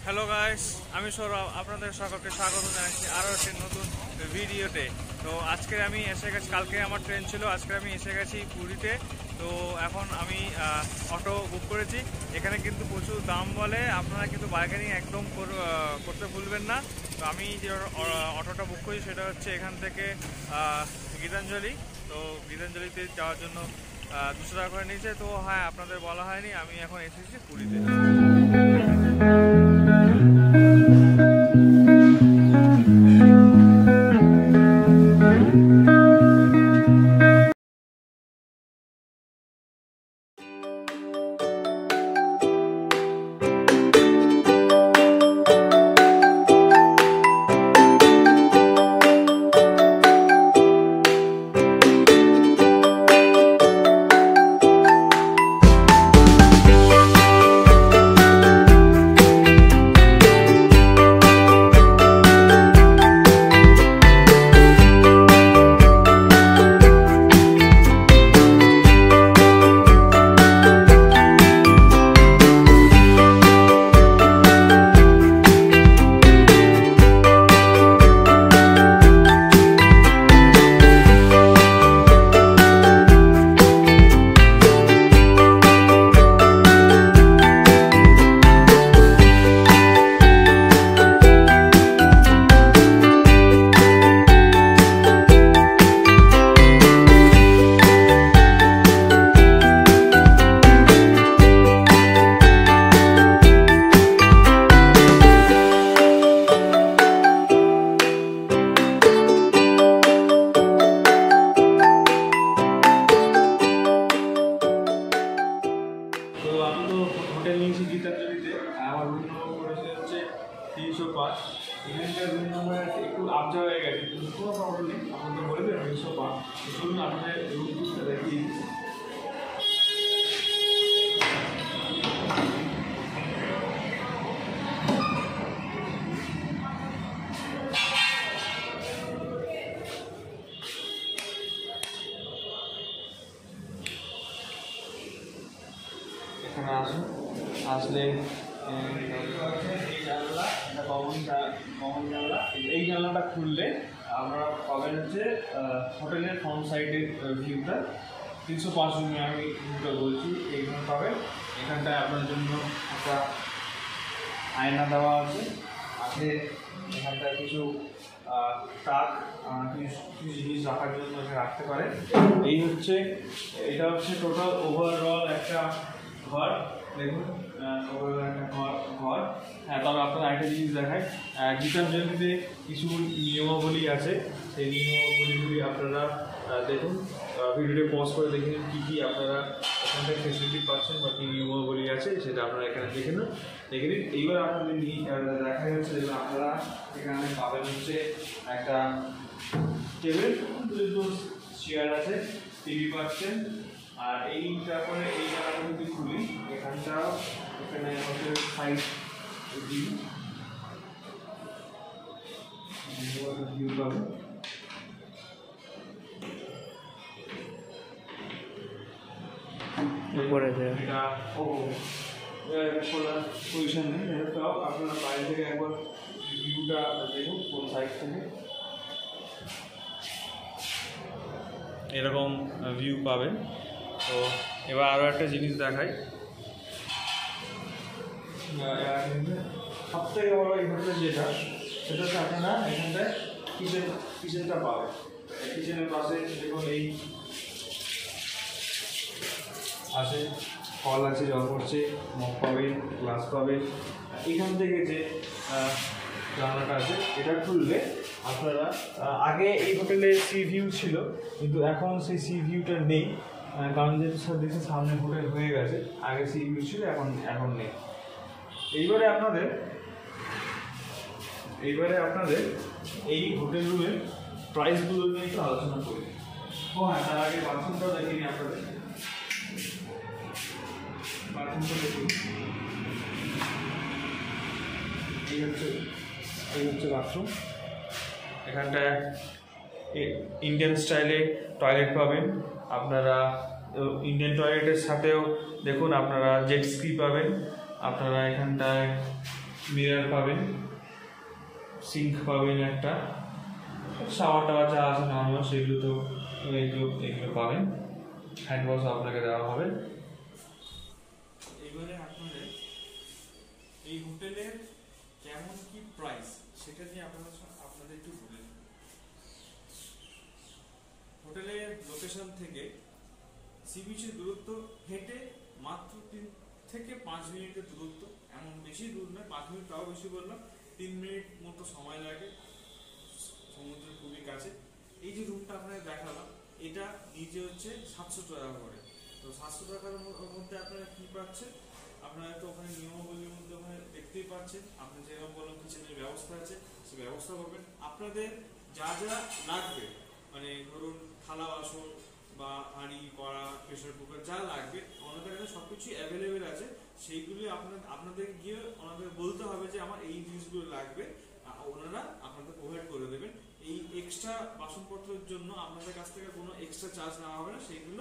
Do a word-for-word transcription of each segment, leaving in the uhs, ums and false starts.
Hello guys, আমি সৌরভ, আপনাদের সকলকে স্বাগত জানাচ্ছি আরও একটি নতুন ভিডিওতে। তো আজকে আমি এসে গেছি, কালকে আমার ট্রেন ছিল, আজকে আমি এসে গেছি পুরীতে। তো এখন আমি অটো বুক করেছি। এখানে কিন্তু প্রচুর দাম বলে, আপনারা কিন্তু বার্গেনিং একদম করতে ভুলবেন না। তো আমি যে অটোটা বুক করেছি সেটা হচ্ছে এখান থেকে গীতাঞ্জলি। তো গীতাঞ্জলিতে যাওয়ার জন্য দুশো টাকা করে নিয়েছে। তো হ্যাঁ, আপনাদের বলা হয়নি, আমি এখন এসেছি পুরীতে। গীতাঞ্জলিতে আমার রুম নম্বর পড়েছে হচ্ছে তিনশো পাঁচ। এখানকার রুম নম্বর একটু আপডেট হয়ে গেছে, কিন্তু কোনো প্রবলেম নেই, আপনাদের বলে দেবেন তিনশো পাঁচ। চলুন আপনাদের রুম টুরটা দেখিয়ে দিচ্ছি। এখানে আসুন, আসলে এই জানলা, এটা কমন কমন জানলা। এই জানলাটা খুললে আমরা পাবেন হচ্ছে হোটেলের ফ্রন্ট সাইডের ভিউটা। তিনশো পাঁচ রুমে আমি ভিউটা বলছি, এইখানে পাবেন। এখানটায় আপনার জন্য একটা আয়না দেওয়া আছে আছে এখানটায় কিছু ট্রাক, কিছু জিনিস রাখার জন্য এখানে রাখতে পারে। এই হচ্ছে এটা হচ্ছে টোটাল ওভারঅল একটা ঘর। দেখুন, ওভারঅল একটা ঘর ঘর হ্যাঁ, তবে আপনারা একটা জিনিস দেখায়, গীতাঞ্জলিতে কিছু নিয়মাবলী আছে। সেই নিয়মাবলীগুলি আপনারা দেখুন, ভিডিওটি পজ করে দেখে নিন কী কী আপনারা এখান থেকে ফেসিলিটি পাচ্ছেন বা কী নিয়মাবলী আছে সেটা আপনারা এখানে দেখে নিন দেখে নিন এইবার আপনাদের দেখা যাচ্ছে যে আপনারা এখানে পাবেন হচ্ছে একটা টেবিল, দুটো চেয়ার আছে, টিভি পাচ্ছেন। আর এই তারপরে এই জায়গাটা যদি খুলি, এখানটাও এখানে হচ্ছে সাইড ভিউ ভিউ পাবেন। এটা ও খোলার পজিশন নেই, এটাও আপনারা বাইরে থেকে একবার ভিউটা দেখুন কোন সাইড থেকে। এরকম ভিউ পাবেন। তো এবার আরও একটা জিনিস দেখাই, সব থেকে বড় এই হোটেলের যেটা, সেটা হচ্ছে আপনারা এখানটায় কিচেন কিচেনটা পাবেন। কিচেনের পাশে দেখুন এই আছে, কল আছে, জল পড়ছে, মগ পাবেন, গ্লাস পাবেন। এখান থেকে যে জানলাটা আছে এটা খুললে আপনারা, আগে এই হোটেলে সি ভিউ ছিল, কিন্তু এখন সেই সি ভিউটা নেই, কারণ যেহেতু সব দেশের সামনে হোটেল হয়ে গেছে। আগে সি ভিউ ছিল, এখন এখন নেই। এইবারে আপনাদের এইবারে আপনাদের এই হোটেল রুমের প্রাইসগুলো নিয়ে একটু আলোচনা করি। ও হ্যাঁ, তার আগে বাথরুমটাও দেখিনি আপনাদের। বাথরুমটা দেখুন, এই হচ্ছে এই হচ্ছে বাথরুম। এখানটায় ইন্ডিয়ান স্টাইলে টয়লেট পাবেন আপনারা। ইন্ডিয়ান টয়লেটের সাথেও দেখুন আপনারা জেট স্কি পাবেন। আপনারা এখানটায় মিরার পাবেন, সিঙ্ক পাবেন, একটা শাওয়ার টাওয়ার যা আছে নর্মাল সেগুলো তো এগুলো এগুলো পাবেন, হ্যান্ড ওয়াশ আপনাকে দেওয়া হবে। এবারে আপনাদের এই হোটেলের কেমন কি প্রাইস সেটা নিয়ে আপনাদের আপনাদের একটু বলে দিই। হোটেলের লোকেশন থেকে সি বিচের দূরত্ব হেঁটে মাত্র তিন থেকে পাঁচ মিনিটের দূরত্ব, এমন বেশি দূর নয়, পাঁচ মিনিট তাও বেশি বললাম, তিন মিনিট মতো সময় লাগে, সমুদ্রের খুবই কাছে। এই যে রুমটা আপনাদের দেখালাম এটা নিচে হচ্ছে সাতশো টাকা করে। তো সাতশো টাকার মধ্যে আপনারা কি পাচ্ছেন, আপনারা তো ওখানে নিয়মাবলীর মধ্যে ওখানে দেখতেই পাচ্ছেন, আপনি যেরকম বললাম কিচেনের ব্যবস্থা আছে সে ব্যবস্থা করবেন। আপনাদের যা যা লাগবে মানে ধরুন থালা বাসন বা হাঁড়ি কড়া প্রেশার কুকার যা লাগবে ওনাদের কাছে সব কিছুই অ্যাভেলেবেল আছে। সেইগুলি আপনার আপনাদের গিয়ে ওনাদের বলতে হবে যে আমার এই জিনিসগুলো লাগবে, ওনারা আপনাদের প্রোভাইড করে দেবেন। এই এক্সট্রা বাসনপত্রের জন্য আপনাদের কাছ থেকে কোনো এক্সট্রা চার্জ নেওয়া হবে না, সেইগুলো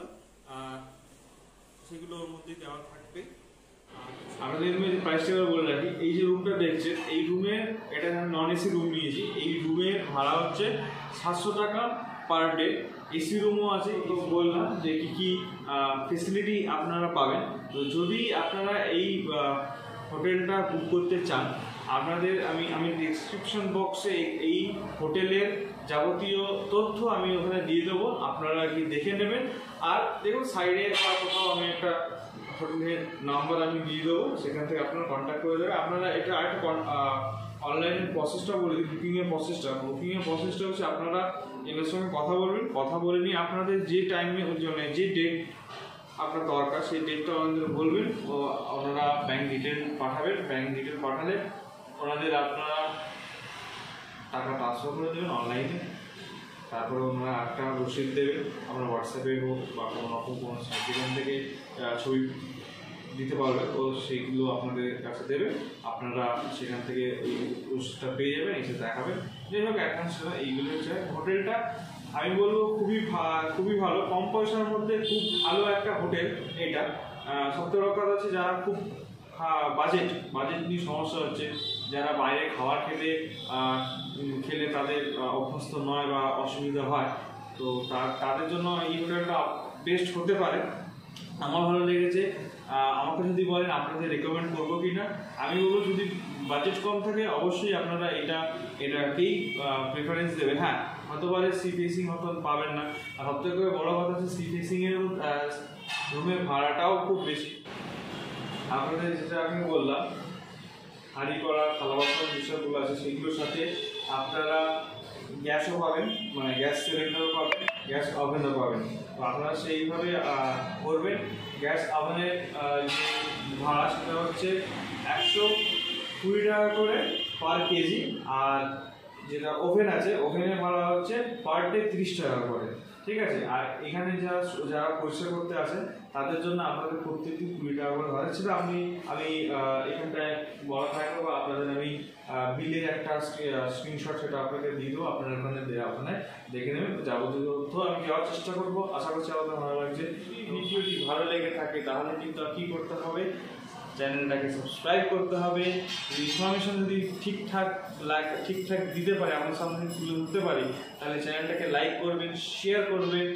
সেগুলো ওর মধ্যেই দেওয়া থাকবে। আপনাদের রুমে যে প্রাইসটা বলে রাখি, এই যে রুমটা দেখছেন এই রুমে এটা নন এসি রুম নিয়েছি, এই রুমের ভাড়া হচ্ছে সাতশো টাকা পার ডে। এসি রুমও আছে, তো বললাম যে কী কী ফেসিলিটি আপনারা পাবেন। তো যদি আপনারা এই হোটেলটা বুক করতে চান, আপনাদের আমি আমি ডিসক্রিপশন বক্সে এই হোটেলের যাবতীয় তথ্য আমি ওখানে দিয়ে দেবো, আপনারা কি দেখে নেবেন। আর দেখুন সাইডে বা কোথাও আমি একটা হোটেলের নাম্বার আমি দিয়ে দেবো, সেখান থেকে আপনারা কন্ট্যাক্ট করে দেবেন। আপনারা এটা আরেকটা অনলাইনের প্রসেসটা বলে দিই, বুকিংয়ের প্রসেসটা বুকিংয়ের প্রসেসটা হচ্ছে আপনারা এদের সঙ্গে কথা বলবেন, কথা বলে নিয়ে আপনাদের যে টাইমে জন্য যে ডেট আপনার দরকার সেই ডেটটা ওনাদের বলবেন, ও ওনারা ব্যাঙ্ক ডিটেল পাঠাবেন। ব্যাঙ্ক ডিটেল পাঠালে ওনাদের আপনারা টাকা ট্রান্সফার করে দেবেন অনলাইনে, তারপরে ওনারা একটা রসিদ দেবেন, আপনার হোয়াটসঅ্যাপে হোক বা কোনো রকম কোনো সেখান থেকে ছবি দিতে পারবেন, ও সেইগুলো আপনাদের কাছে দেবে, আপনারা সেখান থেকে এই রসিদটা পেয়ে যাবেন, এসে দেখাবেন। যাই হোক অ্যাডভান্স এইগুলো হচ্ছে হোটেলটা আমি বলবো খুবই খুবই ভালো, কম পয়সার মধ্যে খুব ভালো একটা হোটেল এটা। সত্যি কথা হচ্ছে যারা খুব বাজেট বাজেট নিয়ে সমস্যা হচ্ছে, যারা বাইরে খাবার খেতে খেলে তাদের অভ্যস্ত নয় বা অসুবিধা হয়, তো তাদের জন্য এই হোটেলটা বেস্ট হতে পারে। আমার ভালো লেগেছে। আমাকে যদি বলেন আপনাদের রেকমেন্ড করবো কি না, আমি বলবো যদি বাজেট কম থাকে অবশ্যই আপনারা এটা এটাকেই প্রেফারেন্স দেবেন। হ্যাঁ হতে পারে সি ফেসিং হয়তো পাবেন না, আর সবথেকে বড় কথা হচ্ছে সি ফেসিংয়ের রুমের ভাড়াটাও খুব বেশি। আপনাদের যেটা আমি বললাম হাঁড়ি করা থালা বাসন বিষয়গুলো আছে সেগুলোর সাথে আপনারা গ্যাসও পাবেন, মানে গ্যাস সিলিন্ডারও পাবেন, গ্যাস ওভেনও পাবেন। তো আপনারা সেইভাবে করবেন। গ্যাস ওভেনের যে ভাড়া সেটা হচ্ছে একশো কুড়ি টাকা করে পার কেজি, আর যেটা ওভেন আছে ওভেনের ভাড়া হচ্ছে পার ডে তিরিশ টাকা করে, ঠিক আছে। আর এখানে যারা যারা পরিষ্কার করতে আসে তাদের জন্য আপনাদের প্রত্যেকটি কুড়ি টাকা করে ভাড়া, সেটা আমি আমি এখানটায় বলা থাকবো বা আপনাদের আমি বিলের একটা স্ক্রিনশট সেটা আপনাকে দিয়ে দেবো, আপনার ওখানে আপনারা দেখে নেবেন। যাবতীয় তথ্য আমি দেওয়ার চেষ্টা করবো, আশা করছি আমাদের ভালো লাগছে। ভিডিওটি ভালো লেগে থাকে তাহলে কিন্তু কী করতে হবে, চ্যানেলটাকে সাবস্ক্রাইব করতে হবে। ইনফরমেশন যদি ঠিকঠাক লাইক ঠিকঠাক দিতে পারে, আমার সামনে তুলে ধরতে পারি, তাহলে চ্যানেলটাকে লাইক করবেন, শেয়ার করবেন।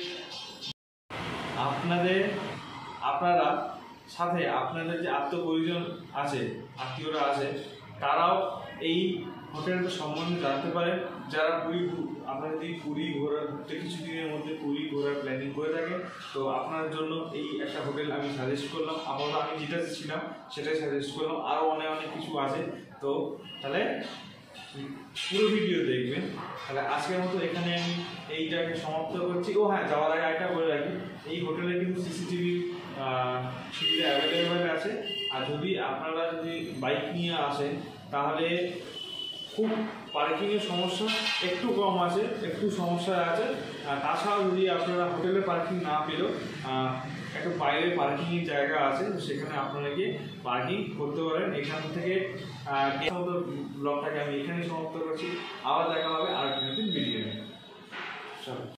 আপনাদের আপনারা সাথে আপনাদের যে আত্মপরিজন আছে, আত্মীয়রা আছে, তারাও এই হোটেলটা সম্বন্ধে জানতে পারেন। যারা পুরী আপনারা যদি পুরী ঘোরার ঘুরতে কিছুদিনের মধ্যে পুরী ঘোরার প্ল্যানিং করে থাকেন, তো আপনার জন্য এই একটা হোটেল আমি সাজেস্ট করলাম। আপাতত আমি যেটা ছিলাম সেটাই সাজেস্ট করলাম, আরও অনেক অনেক কিছু আছে। তো তাহলে পুরো ভিডিও দেখবেন। তাহলে আজকের মতো এখানে আমি এইটাকে সমাপ্ত করছি। ও হ্যাঁ, যাওয়ার আগে একটা বলে রাখি, এই হোটেলে কিন্তু সিসিটিভি সুবিধা অ্যাভেলেবেল আছে। আর যদি আপনারা যদি বাইক নিয়ে আসেন তাহলে খুব পার্কিংয়ের সমস্যা একটু কম আছে, একটু সমস্যা আছে। তাছাড়াও যদি আপনারা হোটেলে পার্কিং না পেলেও একটা বাইরে পার্কিংয়ের জায়গা আছে, তো সেখানে আপনারা গিয়ে পার্কিং করতে পারেন। এখান থেকে ব্লগটাকে আমি এখানেই সমাপ্ত করছি। আবার দেখা হবে আর একদিন ভিডিও নিয়ে। চলো।